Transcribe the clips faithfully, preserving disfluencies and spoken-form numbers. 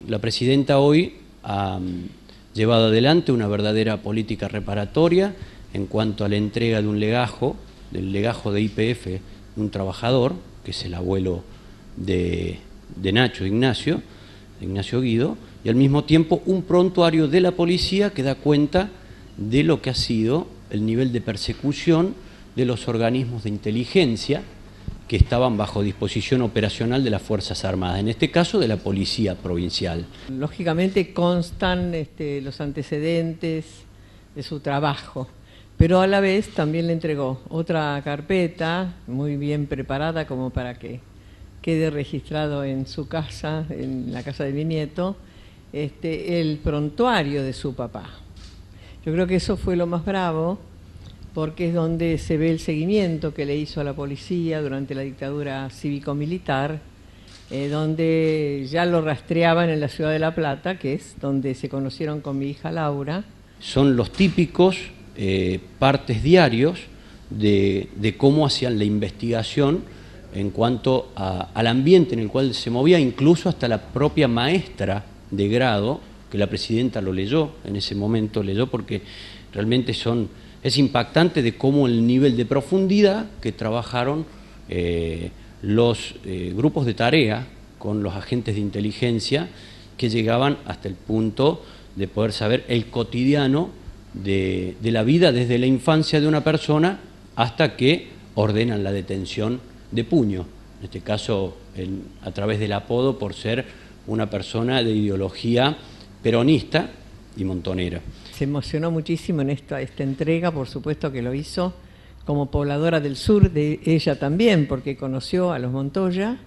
La presidenta hoy ha llevado adelante una verdadera política reparatoria en cuanto a la entrega de un legajo, del legajo de Y P F, un trabajador, que es el abuelo de, de Nacho, de Ignacio, de Ignacio Guido, y al mismo tiempo un prontuario de la policía que da cuenta de lo que ha sido el nivel de persecución de los organismos de inteligencia que estaban bajo disposición operacional de las Fuerzas Armadas, en este caso de la Policía Provincial. Lógicamente constan este, los antecedentes de su trabajo, pero a la vez también le entregó otra carpeta muy bien preparada como para que quede registrado en su casa, en la casa de mi nieto, este, el prontuario de su papá. Yo creo que eso fue lo más bravo, porque es donde se ve el seguimiento que le hizo a la policía durante la dictadura cívico-militar, eh, donde ya lo rastreaban en la ciudad de La Plata, que es donde se conocieron con mi hija Laura. Son los típicos eh, partes diarios de, de cómo hacían la investigación en cuanto a, al ambiente en el cual se movía, incluso hasta la propia maestra de grado, que la presidenta lo leyó, en ese momento leyó, porque realmente son... Es impactante de cómo el nivel de profundidad que trabajaron eh, los eh, grupos de tarea con los agentes de inteligencia, que llegaban hasta el punto de poder saber el cotidiano de, de la vida desde la infancia de una persona hasta que ordenan la detención de Puño, en este caso en, a través del apodo por ser una persona de ideología peronista y montonera. Se emocionó muchísimo en esta, esta entrega, por supuesto que lo hizo como pobladora del sur, de ella también, porque conoció a los Montoya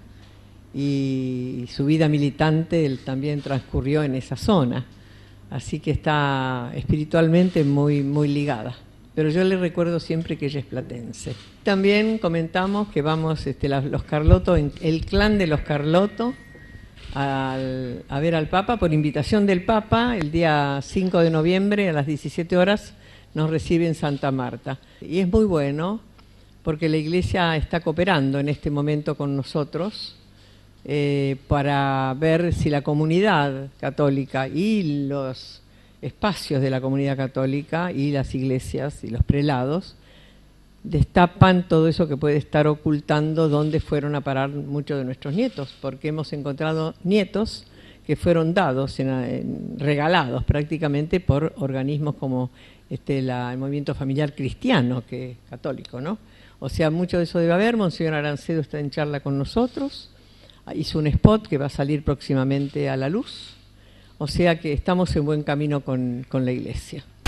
y su vida militante él también transcurrió en esa zona. Así que está espiritualmente muy, muy ligada. Pero yo le recuerdo siempre que ella es platense. También comentamos que vamos, este, la, los Carlotto, el clan de los Carlotto, Al, a ver al Papa, por invitación del Papa, el día cinco de noviembre a las diecisiete horas nos recibe en Santa Marta. Y es muy bueno porque la Iglesia está cooperando en este momento con nosotros eh, para ver si la comunidad católica y los espacios de la comunidad católica y las iglesias y los prelados destapan todo eso que puede estar ocultando dónde fueron a parar muchos de nuestros nietos, porque hemos encontrado nietos que fueron dados, en, en, regalados prácticamente por organismos como este, la, el movimiento familiar cristiano, que es católico, ¿no? O sea, mucho de eso debe haber. Monseñor Arancedo está en charla con nosotros, hizo un spot que va a salir próximamente a la luz, o sea que estamos en buen camino con, con la Iglesia.